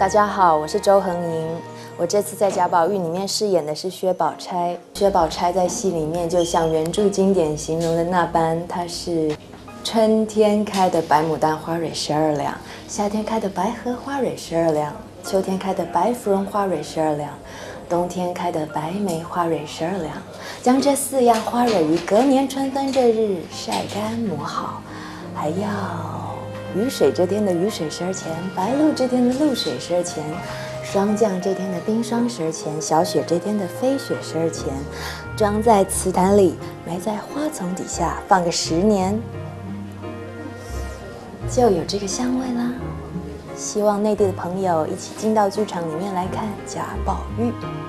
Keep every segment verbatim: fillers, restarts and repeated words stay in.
大家好，我是周恒莹。我这次在贾宝玉里面饰演的是薛宝钗。薛宝钗在戏里面就像原著经典形容的那般，她是春天开的白牡丹花蕊十二两，夏天开的白荷花蕊十二两，秋天开的白芙蓉花蕊十二两，冬天开的白梅花蕊十二两。将这四样花蕊于隔年春分这日晒干磨好，还要雨水这天的雨水十二钱，白露这天的露水十二钱，霜降这天的冰霜十二钱，小雪这天的飞雪十二钱，装在瓷坛里，埋在花丛底下，放个十年，就有这个香味啦。希望内地的朋友一起进到剧场里面来看贾宝玉。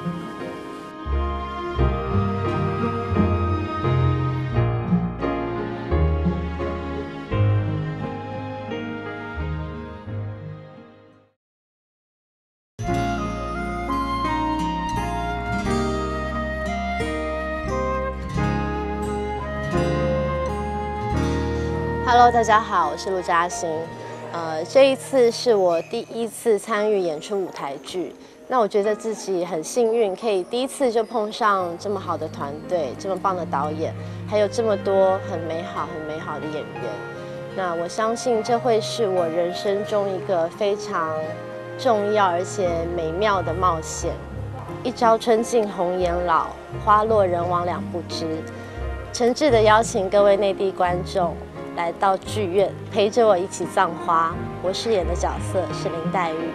Hello， 大家好，我是陆嘉欣。呃，这一次是我第一次参与演出舞台剧，那我觉得自己很幸运，可以第一次就碰上这么好的团队，这么棒的导演，还有这么多很美好、很美好的演员。那我相信这会是我人生中一个非常重要而且美妙的冒险。一朝春尽红颜老，花落人亡两不知。诚挚的邀请各位内地观众来到剧院，陪着我一起葬花。我饰演的角色是林黛玉。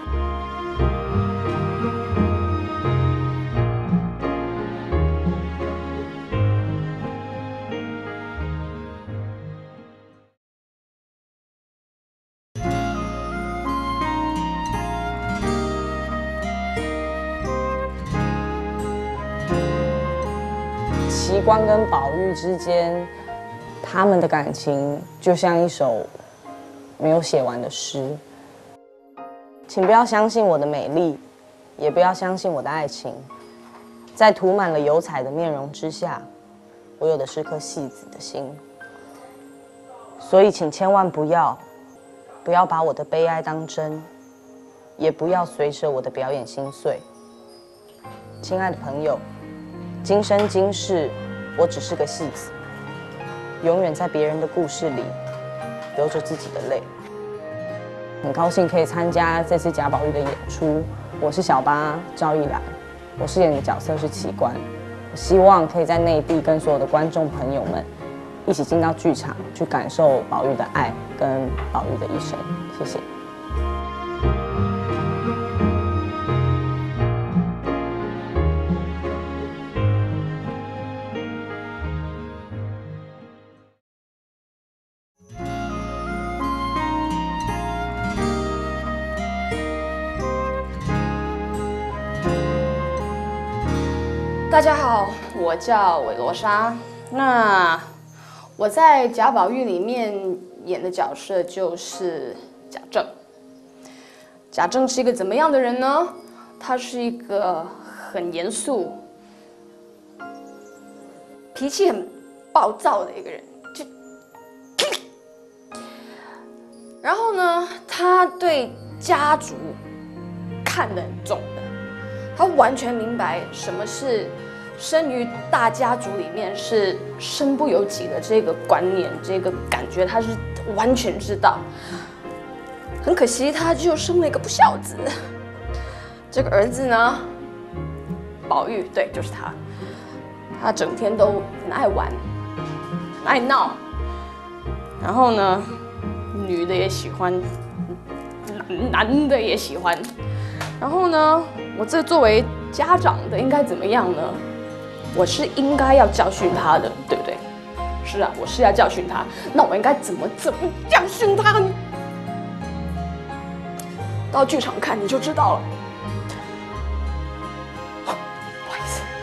奇观跟宝玉之间，他们的感情就像一首没有写完的诗。请不要相信我的美丽，也不要相信我的爱情。在涂满了油彩的面容之下，我有的是颗戏子的心。所以，请千万不要，不要把我的悲哀当真，也不要随着我的表演心碎。亲爱的朋友，今生今世，我只是个戏子。永远在别人的故事里流着自己的泪。很高兴可以参加这次贾宝玉的演出，我是小八赵一兰，我饰演的角色是奇观。我希望可以在内地跟所有的观众朋友们一起进到剧场，去感受宝玉的爱跟宝玉的一生。谢谢。 大家好，我叫韦罗莎。那我在贾宝玉里面演的角色就是贾政。贾政是一个怎么样的人呢？他是一个很严肃、脾气很暴躁的一个人。就，然后呢，他对家族看得很重的。他完全明白什么是生于大家族里面是身不由己的这个观念，这个感觉他是完全知道。很可惜，他就生了一个不孝子。这个儿子呢，宝玉，对，就是他。他整天都很爱玩，很爱闹。然后呢，女的也喜欢，男男的也喜欢。然后呢，我这作为家长的应该怎么样呢？我是应该要教训他的，对不对？是啊，我是要教训他。那我应该怎么怎么教训他呢？到剧场看你就知道了。不好意思。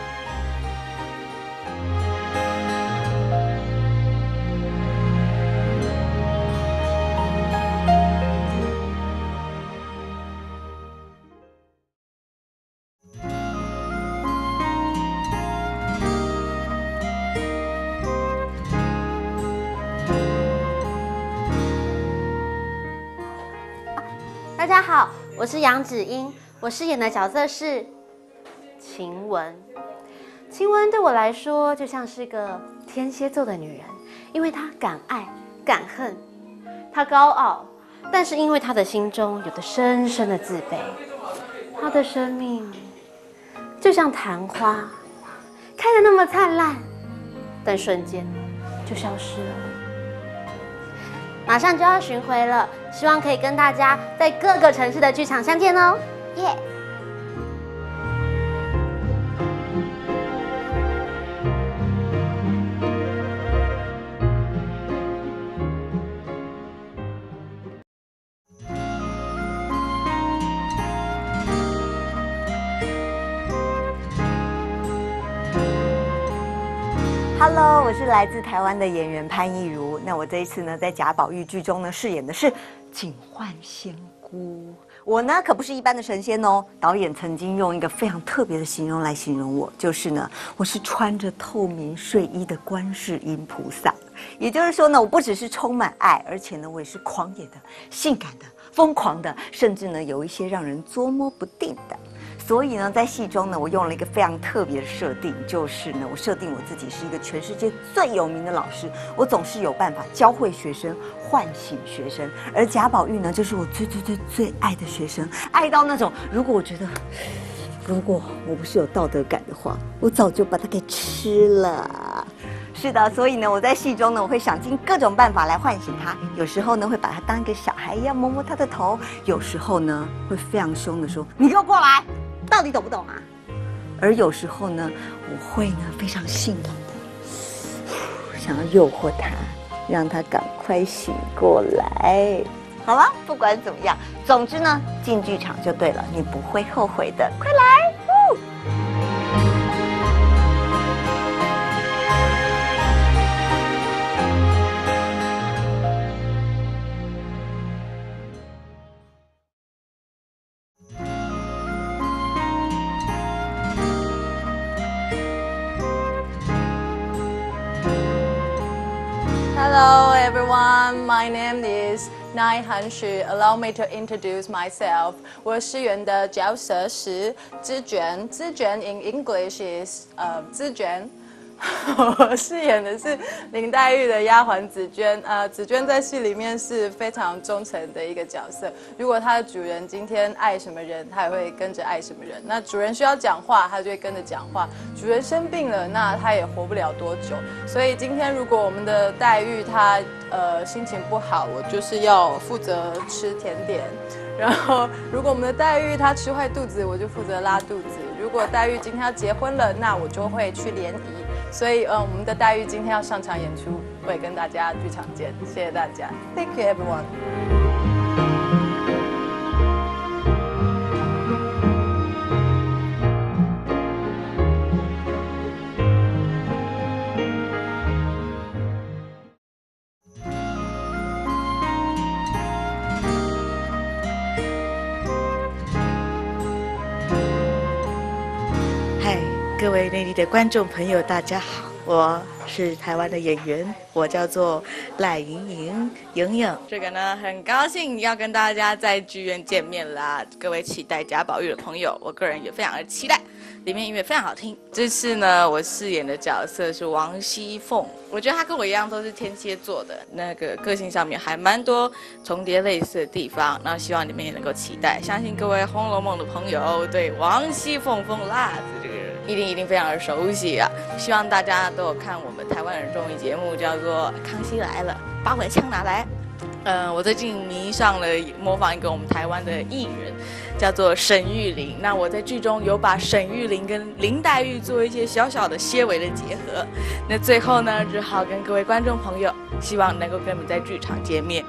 大家好， 我是杨芷英，我饰演的角色是晴雯。晴雯对我来说就像是个天蝎座的女人，因为她敢爱敢恨，她高傲，但是因为她的心中有着深深的自卑。她的生命就像昙花，开得那么灿烂，但瞬间就消失了。马上就要巡回了，希望可以跟大家在各个城市的剧场相见哦，耶、yeah Hello， 我是来自台湾的演员潘艺如。那我这一次呢，在贾宝玉剧中呢，饰演的是警幻仙姑。我呢，可不是一般的神仙哦。导演曾经用一个非常特别的形容来形容我，就是呢，我是穿着透明睡衣的观世音菩萨。也就是说呢，我不只是充满爱，而且呢，我也是狂野的、性感的、疯狂的，甚至呢，有一些让人捉摸不定的。所以呢，在戏中呢，我用了一个非常特别的设定，就是呢，我设定我自己是一个全世界最有名的老师，我总是有办法教会学生、唤醒学生。而贾宝玉呢，就是我最最最最爱的学生，爱到那种，如果我觉得，如果我不是有道德感的话，我早就把它给吃了。是的，所以呢，我在戏中呢，我会想尽各种办法来唤醒他。有时候呢，会把他当一个小孩一样摸摸他的头；有时候呢，会非常凶的说：“你给我过来！”到底懂不懂啊？而有时候呢，我会呢非常性感的想要诱惑他，让他赶快醒过来。好了，不管怎么样，总之呢，进剧场就对了，你不会后悔的。快来！呜 Hello everyone, my name is Nai Hanxu. Allow me to introduce myself. 我饰演的角色是紫娟。紫娟 in English is 呃紫娟。我饰演的是林黛玉的丫鬟紫娟。呃，紫娟在戏里面是非常忠诚的一个角色。如果她的主人今天爱什么人，她也会跟着爱什么人。那主人需要讲话，她就会跟着讲话。主人生病了，那她也活不了多久。所以今天如果我们的黛玉她呃心情不好，我就是要负责吃甜点。然后如果我们的黛玉她吃坏肚子，我就负责拉肚子。如果黛玉今天要结婚了，那我就会去联谊。所以，呃，我们的黛玉今天要上场演出，会跟大家剧场见，谢谢大家 ，Thank you everyone。 嗨，各位内地的观众朋友，大家好，我是台湾的演员，我叫做赖莹莹，莹莹。这个呢，很高兴要跟大家在剧院见面啦。各位期待贾宝玉的朋友，我个人也非常的期待，里面音乐非常好听。这次呢，我饰演的角色是王熙凤，我觉得她跟我一样都是天蝎座的，那个个性上面还蛮多重叠类似的地方。那希望你们也能够期待，相信各位《红楼梦》的朋友对王熙凤凤辣子这个人一定一定非常的熟悉啊！希望大家都有看我们台湾的综艺节目，叫做《康熙来了》，把我的枪拿来。呃，我最近迷上了模仿一个我们台湾的艺人，叫做沈玉琳。那我在剧中有把沈玉琳跟林黛玉做一些小小的些微的结合。那最后呢，只好跟各位观众朋友，希望能够跟你们在剧场见面。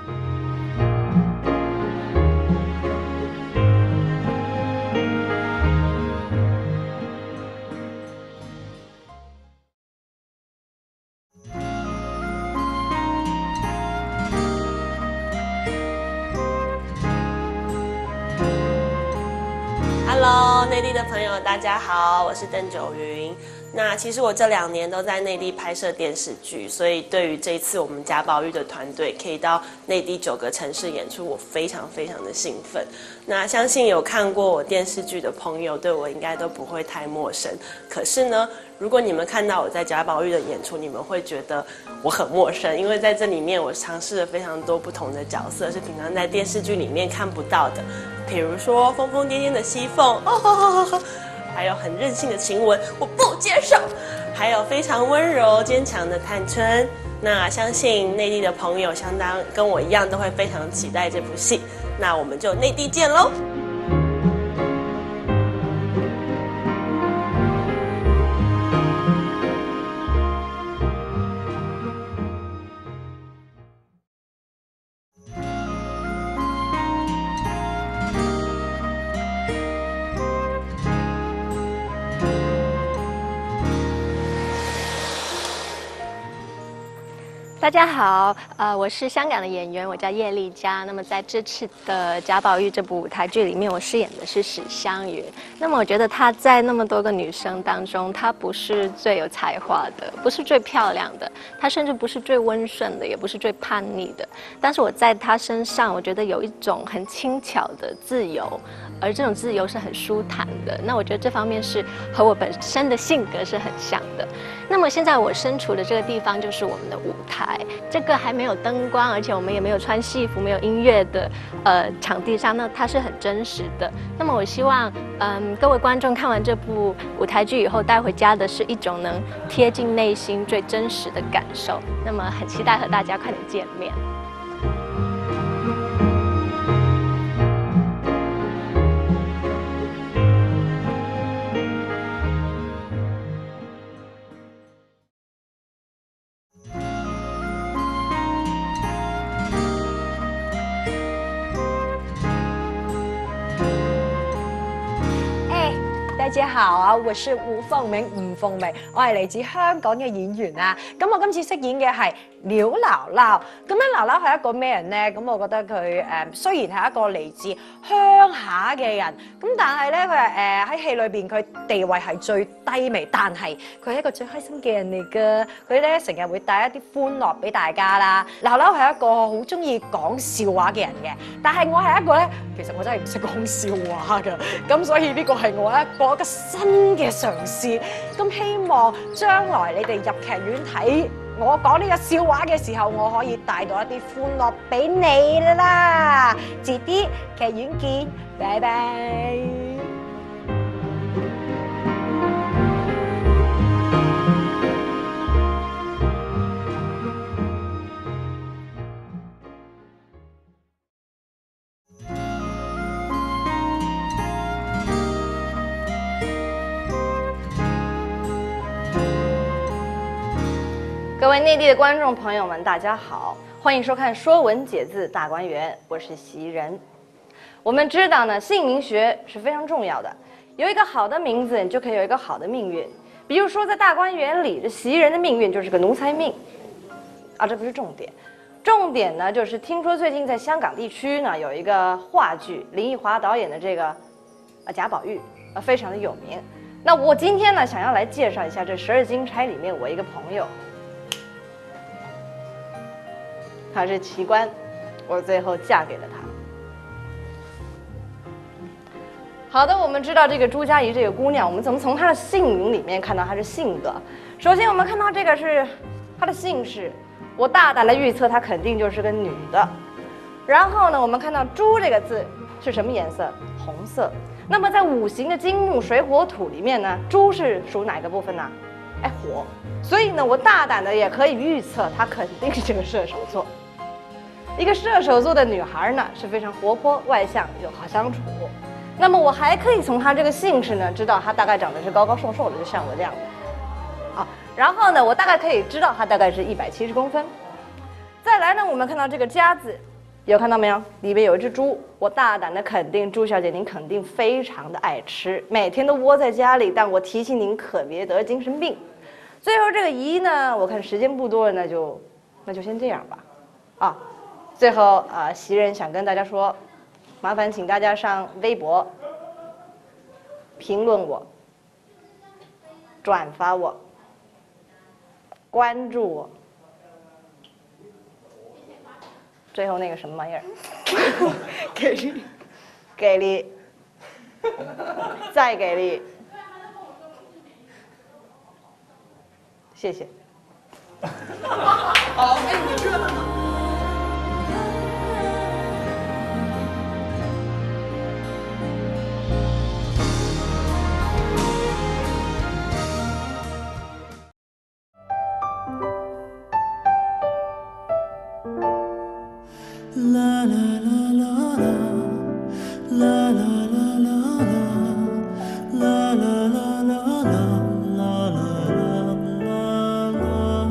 Hello， 内地的朋友，大家好，我是邓九云。 那其实我这两年都在内地拍摄电视剧，所以对于这一次我们贾宝玉的团队可以到内地九个城市演出，我非常非常的兴奋。那相信有看过我电视剧的朋友，对我应该都不会太陌生。可是呢，如果你们看到我在贾宝玉的演出，你们会觉得我很陌生，因为在这里面我尝试了非常多不同的角色，是平常在电视剧里面看不到的。比如说疯疯癫癫的西凤，哦吼吼吼，还有很任性的晴雯，我不接受；还有非常温柔坚强的探春。那相信内地的朋友相当跟我一样都会非常期待这部戏。那我们就内地见喽！ 大家好，呃，我是香港的演员，我叫叶丽佳。那么在这次的贾宝玉这部舞台剧里面，我饰演的是史湘云。那么我觉得她在那么多个女生当中，她不是最有才华的，不是最漂亮的，她甚至不是最温顺的，也不是最叛逆的。但是我在她身上，我觉得有一种很轻巧的自由，而这种自由是很舒坦的。那我觉得这方面是和我本身的性格是很像的。那么现在我身处的这个地方就是我们的舞台，这个还没有灯光，而且我们也没有穿戏服、没有音乐的呃场地上，那它是很真实的。那么我希望，嗯，各位观众看完这部舞台剧以后带回家的是一种能贴近内心最真实的感受。那么很期待和大家快点见面。 大家好啊，我是吳鳳鳴，吳鳳鳴，我係嚟自香港嘅演員啊。咁我今次飾演嘅係廖姥姥。咁樣姥姥係一個咩人呢？咁我覺得佢誒雖然係一個嚟自鄉下嘅人，咁但係咧佢係誒喺戲裏邊佢地位係最低微，但係佢係一個最開心嘅人嚟㗎。佢咧成日會帶一啲歡樂俾大家啦。姥姥係一個好中意講笑話嘅人嘅，但係我係一個咧，其實我真係唔識講笑話㗎。咁所以呢個係我一個一個新嘅嘗試。咁希望將來你哋入劇院睇我講呢個笑話嘅時候，我可以帶到一啲歡樂俾你啦。遲啲劇院見，拜拜。 各位内地的观众朋友们，大家好，欢迎收看《说文解字大观园》，我是袭人。我们知道呢，姓名学是非常重要的，有一个好的名字，你就可以有一个好的命运。比如说，在大观园里，这袭人的命运就是个奴才命，啊，这不是重点。重点呢，就是听说最近在香港地区呢有一个话剧，林奕华导演的这个啊贾宝玉啊非常的有名。那我今天呢，想要来介绍一下这十二金钗里面我一个朋友。她是奇观，我最后嫁给了他。好的，我们知道这个朱家怡这个姑娘，我们怎么从她的姓名里面看到她的性格？首先，我们看到这个是她的姓氏，我大胆的预测她肯定就是个女的。然后呢，我们看到朱这个字是什么颜色？红色。那么在五行的金木水火土里面呢，朱是属哪个部分呢？哎，火。所以呢，我大胆的也可以预测，她肯定是个射手座。一个射手座的女孩呢，是非常活泼外向又好相处。那么我还可以从她这个姓氏呢，知道她大概长得是高高瘦瘦的，就像我这样的。啊，然后呢，我大概可以知道她大概是一百七十公分。再来呢，我们看到这个家字，有看到没有？里面有一只猪。我大胆的肯定，朱小姐您肯定非常的爱吃，每天都窝在家里。但我提醒您，可别得精神病。最后这个姨呢，我看时间不多了，那就那就先这样吧。啊。最后啊、呃，袭人想跟大家说，麻烦请大家上微博评论我， 转发我，关注我。最后那个什么玩意儿？给力，给力，再给力，谢谢。 好，哎，你这。 啦啦啦啦啦，啦啦啦啦啦，啦啦啦啦啦，啦啦啦啦啦。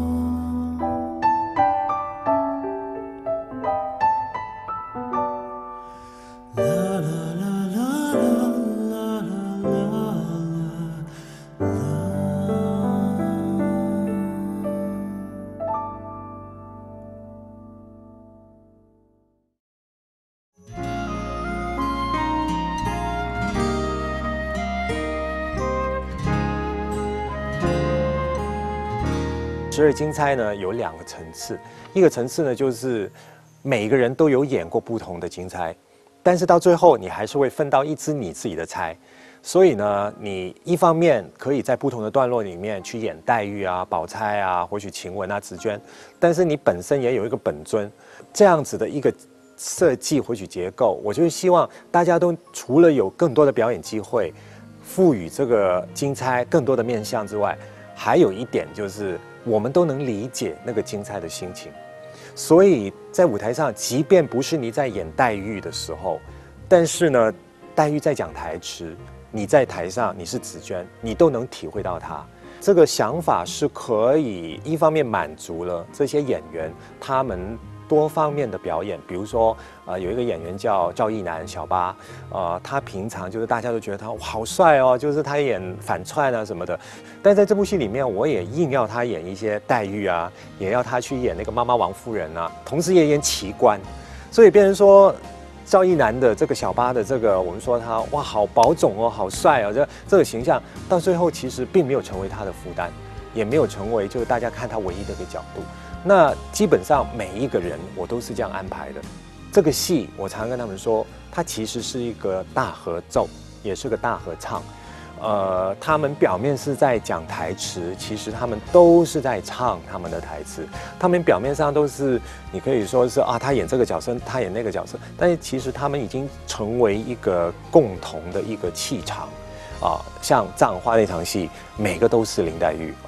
十二金钗呢有两个层次，一个层次呢就是每个人都有演过不同的金钗，但是到最后你还是会分到一支你自己的钗，所以呢，你一方面可以在不同的段落里面去演黛玉啊、宝钗啊，或许晴雯啊、紫鹃，但是你本身也有一个本尊，这样子的一个设计或许结构，我就是希望大家都除了有更多的表演机会，赋予这个金钗更多的面向之外，还有一点就是我们都能理解那个金钗的心情，所以在舞台上，即便不是你在演黛玉的时候，但是呢，黛玉在讲台词，你在台上你是紫鹃，你都能体会到她。这个想法是可以一方面满足了这些演员他们多方面的表演，比如说，呃，有一个演员叫赵逸南小八，呃，他平常就是大家都觉得他哇好帅哦，就是他演反串啊什么的，但在这部戏里面，我也硬要他演一些黛玉啊，也要他去演那个妈妈王夫人啊，同时也演奇观，所以变成说，赵逸南的这个小八的这个，我们说他哇好保种哦，好帅哦，这这个形象到最后其实并没有成为他的负担，也没有成为就是大家看他唯一的一个角度。那基本上每一个人我都是这样安排的。这个戏我常跟他们说，它其实是一个大合奏，也是个大合唱。呃，他们表面是在讲台词，其实他们都是在唱他们的台词。他们表面上都是，你可以说是啊，他演这个角色，他演那个角色，但是其实他们已经成为一个共同的一个气场。啊，像《葬花》那场戏，每个都是林黛玉